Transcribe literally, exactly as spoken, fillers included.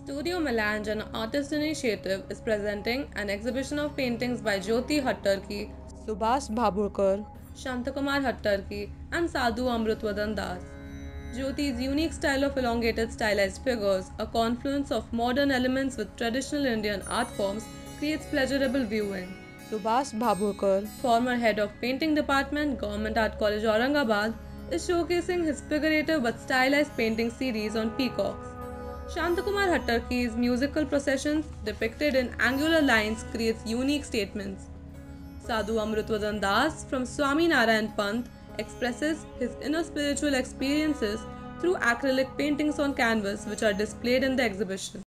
Studio Melange, an artist initiative, is presenting an exhibition of paintings by Jyoti Hattarki, Subhash Bhaburkar, Shantakumar Hattarki, and Sadhu Amrutwadan Das. Jyoti's unique style of elongated stylized figures, a confluence of modern elements with traditional Indian art forms, creates pleasurable viewing. Subhash Bhaburkar, former head of painting department, Government Art College Aurangabad, is showcasing his figurative but stylized painting series on peacocks. Shantakumar Hattarki's musical processions depicted in angular lines creates unique statements. Sadhu Amrutwadan Das from Swami Narayan Pant expresses his inner spiritual experiences through acrylic paintings on canvas which are displayed in the exhibition.